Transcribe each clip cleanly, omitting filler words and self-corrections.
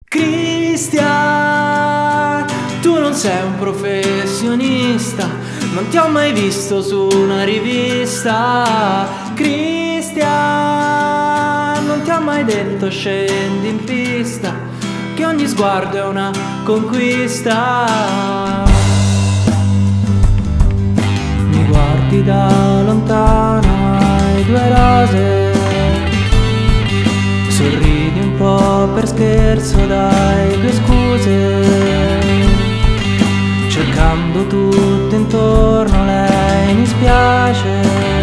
Cristian, tu non sei un professionista, non ti ho mai visto su una rivista. Cristian, non ti ho mai detto scendi in pista, che ogni sguardo è una conquista. Mi guardi da lontano ai due rose, sorridi un po' per scherzo, dai due scuse, cercando tutto intorno lei mi spiace,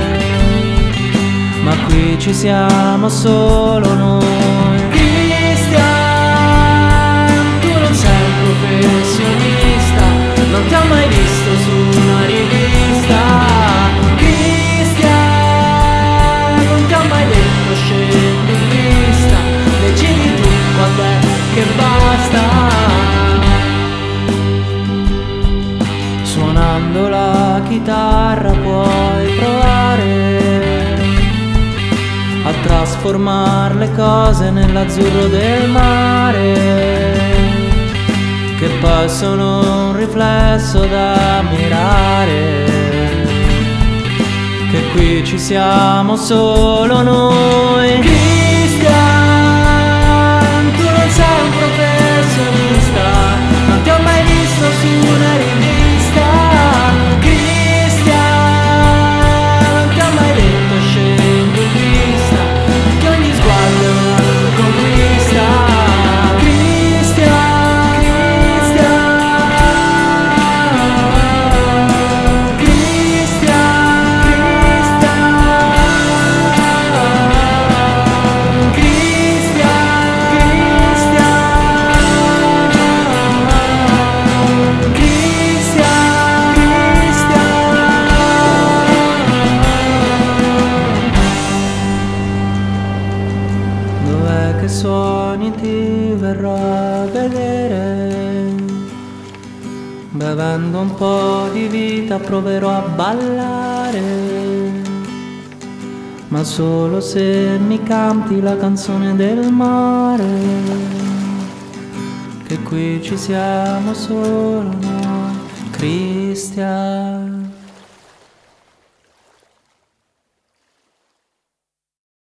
ma qui ci siamo solo noi. Cristian, tu non sei un professionista, non ti ho mai visto su una rivista. Cristian, non ti ho mai detto scendi in pista, decidi tu quando è che basta. Suonando la chitarra puoi provare a trasformare le cose nell'azzurro del mare, che poi sono un riflesso da ammirare, che qui ci siamo solo noi. Cristian, tu non sei un professionista, non ti ho mai visto su una rivista. Cristian, non ti ho mai detto scendi in pista, che ogni sguardo è una conquista. Cristian, Cristian, Cristian, dov'è che suoni ti verrò a vedere, bevendo un po' di vita proverò a ballare, ma solo se mi canti la canzone del mare, che qui ci siamo solo noi. Cristian.